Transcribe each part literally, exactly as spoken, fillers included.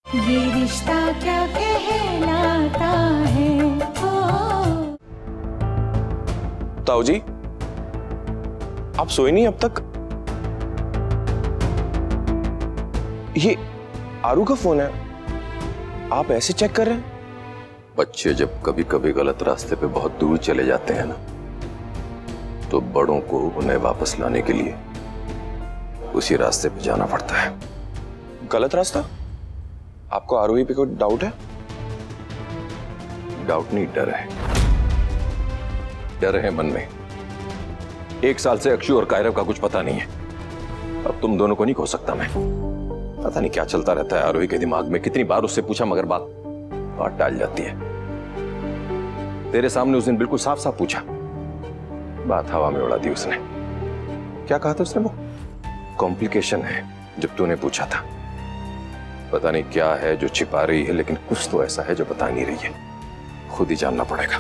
ये रिश्ता क्या कहलाता है। ओ ताऊ जी, आप सोए नहीं अब तक? ये आरू का फोन है, आप ऐसे चेक कर रहे हैं? बच्चे जब कभी कभी गलत रास्ते पे बहुत दूर चले जाते हैं ना, तो बड़ों को उन्हें वापस लाने के लिए उसी रास्ते पे जाना पड़ता है। गलत रास्ता? आपको आरोही पे कोई डाउट है? डाउट नहीं, डर है। डर है मन में। एक साल से अक्षु और कायरव का कुछ पता नहीं है। अब तुम दोनों को नहीं खो सकता मैं। पता नहीं क्या चलता रहता है आरोही के दिमाग में। कितनी बार उससे पूछा मगर बात बात टाल जाती है। तेरे सामने उस दिन बिल्कुल साफ साफ पूछा, बात हवा में उड़ा दी उसने। क्या कहा था उसने? वो कॉम्प्लिकेशन है जब तूने पूछा था। पता नहीं क्या है जो छिपा रही है, लेकिन कुछ तो ऐसा है जो बता नहीं रही है। खुद ही जानना पड़ेगा।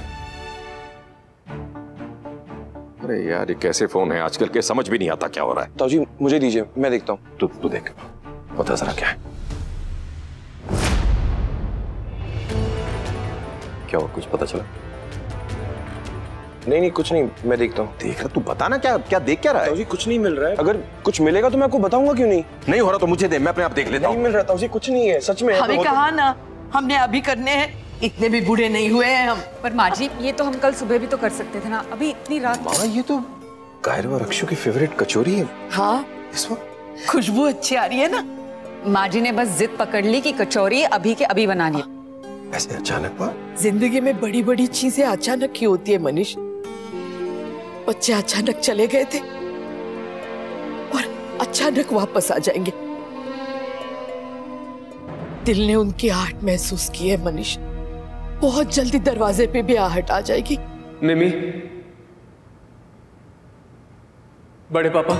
अरे यार, ये कैसे फोन है आजकल के, समझ भी नहीं आता क्या हो रहा है। ताऊ जी मुझे दीजिए, मैं देखता हूँ। तू तू देख, पता जरा क्या है। क्या और कुछ पता चला? नहीं नहीं कुछ नहीं, मैं देखता हूँ। देख रहा, तू बता ना, क्या क्या देख क्या रहा है? ताऊ जी कुछ नहीं मिल रहा है। अगर कुछ मिलेगा तो मैं आपको बताऊंगा, क्यों नहीं? नहीं हो रहा तो मुझे दे, मैं अपने आप देख लेता हूँ। नहीं मिल रहा ताऊ जी, कुछ नहीं है, सच में। हमें कहा ना हमने अभी करने हैं, इतने भी बूढ़े नहीं हुए हैं हम। पर माँ जी, ये तो हम कल सुबह भी तो कर सकते थे ना, अभी इतनी रात। माँ, ये तो कायरव और अक्षु की फेवरेट कचौरी है। हाँ, इस वक्त खुशबू अच्छी आ रही है ना। माँ जी ने बस जिद पकड़ ली कि कचौरी अभी के अभी बना ली। ऐसे अचानक हुआ? जिंदगी में बड़ी बड़ी चीजें अचानक ही होती है मनीष। बच्चे अचानक चले गए थे और अचानक वापस आ जाएंगे। दिल ने उनकी आहट महसूस की है मनीष। बहुत जल्दी दरवाजे पे भी आहट आ जाएगी। मिमी, बड़े पापा,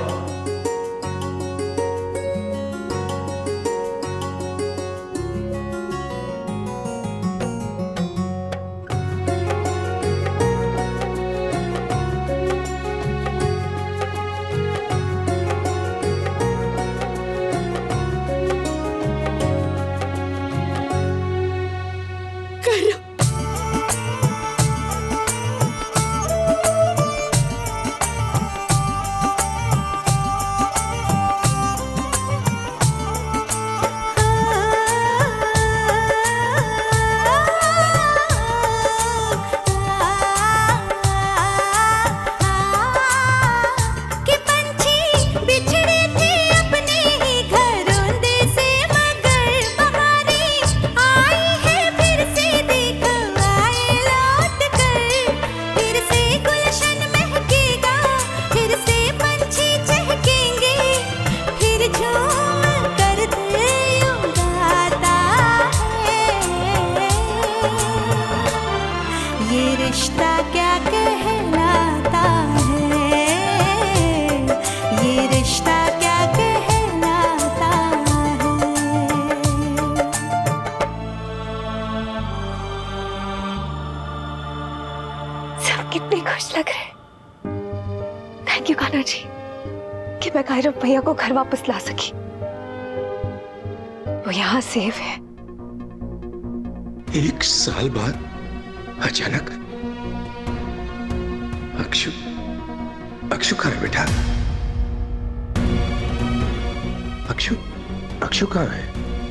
कितने खुश लग रहे। थैंक यू कान्हा जी कि मैं कायरव भैया को घर वापस ला सकी। वो यहाँ सेफ है। एक साल बाद अचानक अक्षु अक्षु कहाँ है बेटा? अक्षु अक्षु कहाँ है?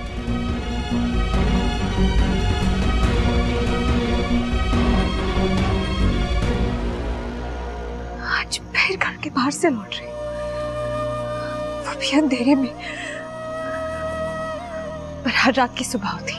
आज फिर घर के बाहर से लौट रही, वो भी अंधेरे में। पर हर रात की सुबह होती,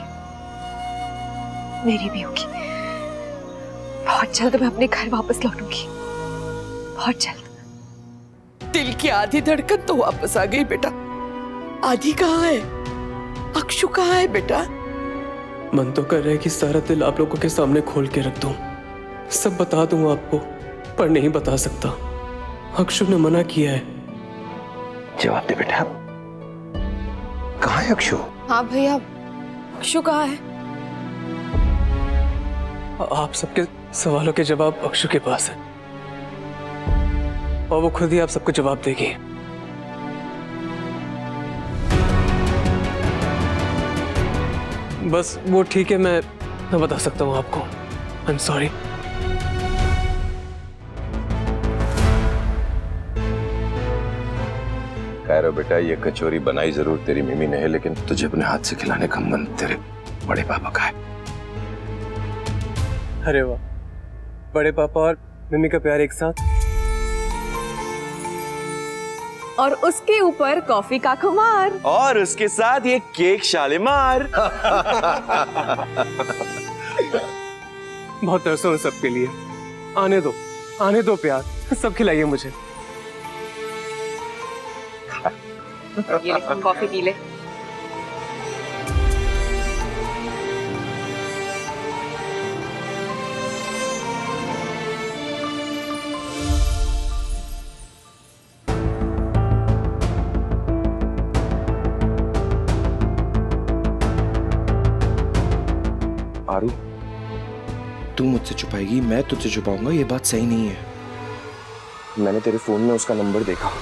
मेरी भी होगी। बहुत जल्द मैं अपने घर वापस लौटूंगी, बहुत जल्द। दिल की आधी धड़कन तो वापस आ गई बेटा। आधी कहाँ है? अक्षु कहाँ है बेटा? मन तो कर रहा है कि सारा दिल आप लोगों के सामने खोल के रख दूं, सब बता दूं आपको, पर नहीं बता सकता। अक्षु ने मना किया है। जवाब दे बेटा, कहाँ है अक्षु? हाँ भैया, अक्षु कहाँ है? आप सबके सवालों के जवाब अक्षु के पास है और वो खुद ही आप सबको जवाब देगी। बस वो ठीक है, मैं मैं बता सकता हूँ आपको। I am sorry. कायरा बेटा, ये कचौरी बनाई जरूर तेरी मिमी ने है, लेकिन तुझे अपने हाथ से खिलाने का मन तेरे बड़े पापा का है। अरे वाह, बड़े पापा और मिमी का प्यार एक साथ। और उसके ऊपर कॉफी का खुमार, और उसके साथ ये केक शालीमार। बहुत तरस हूँ सबके लिए। आने दो, आने दो प्यार, सब खिलाइए मुझे। ये ले, कॉफी पी ले। आरू, तू मुझसे छुपाएगी, मैं तुझसे छुपाऊंगा, ये बात सही नहीं है। मैंने तेरे फोन में उसका नंबर देखा।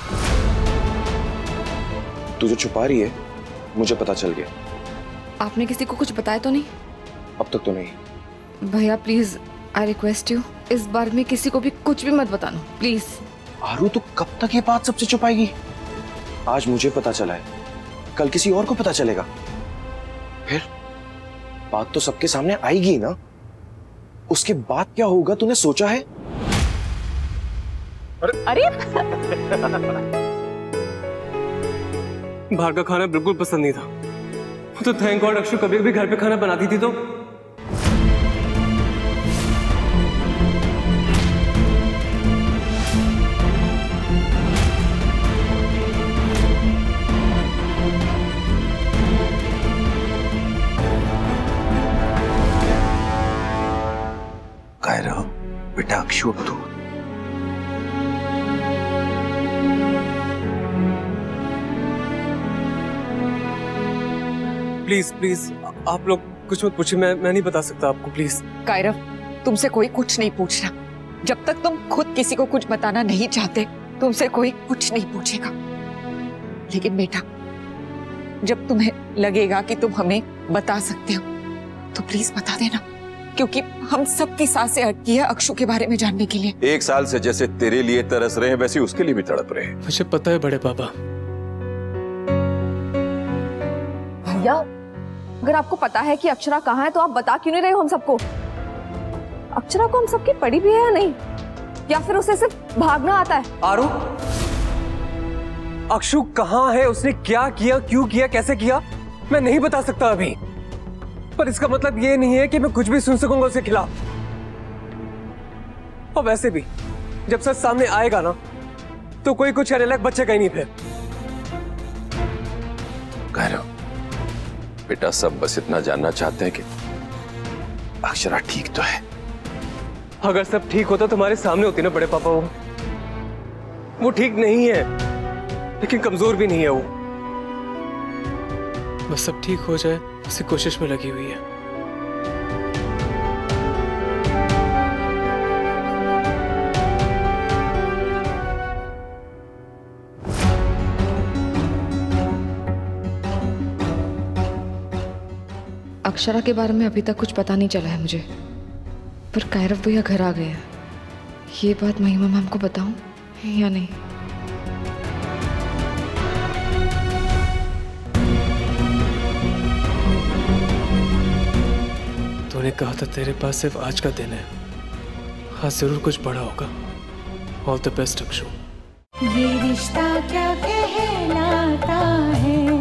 तू जो छुपा रही है मुझे पता चल गया। आपने किसी को कुछ बताया तो नहीं? अब तक तो नहीं। भैया प्लीज, आई रिक्वेस्ट यू, इस बार में किसी को भी कुछ भी मत बताना प्लीज। आरू, तू कब तक ये बात सबसे छुपाएगी? आज मुझे पता चला है, कल किसी और को पता चलेगा, फिर बात तो सबके सामने आएगी ना। उसके बाद क्या होगा तूने सोचा है? अरे, अरे बाहर का खाना बिल्कुल पसंद नहीं था, तो थैंक गॉड अक्षु कभी कभी घर पे खाना बनाती थी। तो कायरा बेटा, अक्षु अब तू प्लीज प्लीज आप लोग कुछ मत पूछिए, मैं मैं नहीं बता सकता आपको, प्लीज। कायरव, तुमसे कोई कुछ नहीं पूछना। जब तक तुम खुद किसी को कुछ बताना नहीं चाहते, तुमसे कोई कुछ नहीं पूछेगा। लेकिन बेटा, जब तुम्हें लगेगा कि तुम हमें बता सकते हो, तो प्लीज बता देना, क्योंकि हम सबकी सांसें अटकी है अक्षु के बारे में जानने के लिए। एक साल से जैसे तेरे लिए तरस रहे हैं, वैसे उसके लिए भी तड़प रहे हैं। मुझे पता है बड़े पापा। भैया, अगर आपको पता है कि अक्षरा कहाँ है तो आप बता क्यों नहीं रहे हो हम सबको? अक्षरा को हम सबकी पड़ी भी है या नहीं, या फिर उसे सिर्फ भागना आता है? आरू, अक्षु कहाँ है, उसने क्या किया, क्यों किया, कैसे किया, मैं नहीं बता सकता अभी। पर इसका मतलब ये नहीं है कि मैं कुछ भी सुन सकूंगा उसके खिलाफ। और वैसे भी जब सच सामने आएगा ना, तो कोई कुछ कहने लायक बचेगा ही नहीं फिर। कायरा बेटा, सब बस इतना जानना चाहते हैं कि अक्षरा ठीक तो है। अगर सब ठीक होता तो हमारे सामने होती ना बड़े पापा। वो वो ठीक नहीं है, लेकिन कमजोर भी नहीं है वो। बस सब ठीक हो जाए, उसी कोशिश में लगी हुई है। अक्षरा के बारे में अभी तक कुछ पता नहीं चला है मुझे, पर कायरव भैया घर आ गए हैं। ये बात महिमा मैम को बताऊं या नहीं? तूने कहा था तेरे पास सिर्फ आज का दिन है, आज जरूर कुछ बड़ा होगा। All the best Akshu. ये रिश्ता क्या कहलाता है।